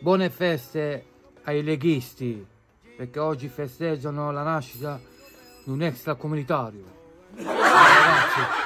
Buone feste ai leghisti, perché oggi festeggiano la nascita di un extracomunitario. Ragazzi.